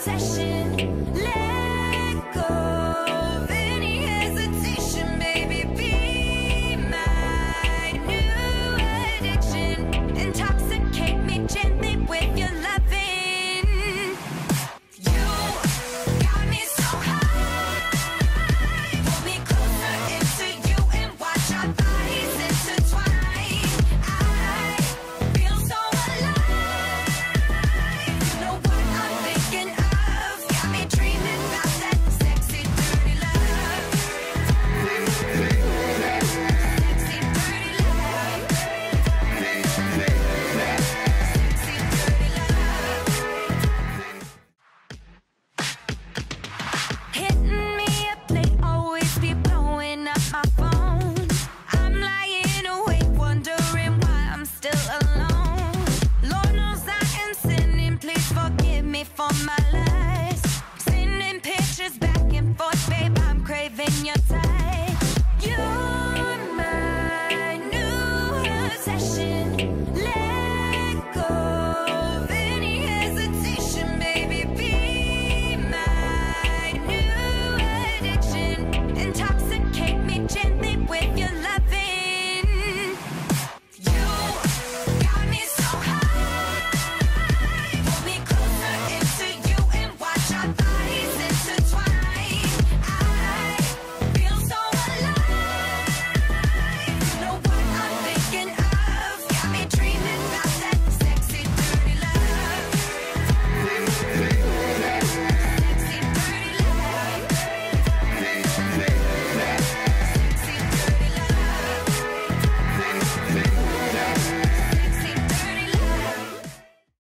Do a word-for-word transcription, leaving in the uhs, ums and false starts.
obsession. Let go of any hesitation, baby. Be my new addiction. Intoxicate me gently with your loving. You got me so high. Pull me closer into you and watch our bodies intertwine. I feel so alive. You know what I'm thinking of. Got me dreaming about that sexy, dirty love. Sexy, dirty love. Sexy, dirty love. Hitting me up late, always be blowing up my phone. I'm lying awake, wondering why I'm still alone. Lord knows I am sinning, please forgive me for my